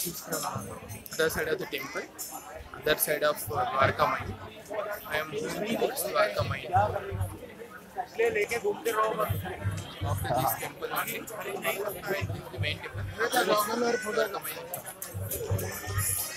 other side of the temple, other side of Dwarakamayi. I am moving towards Dwarakamayi. After this temple only, the main temple, Dwarakamayi.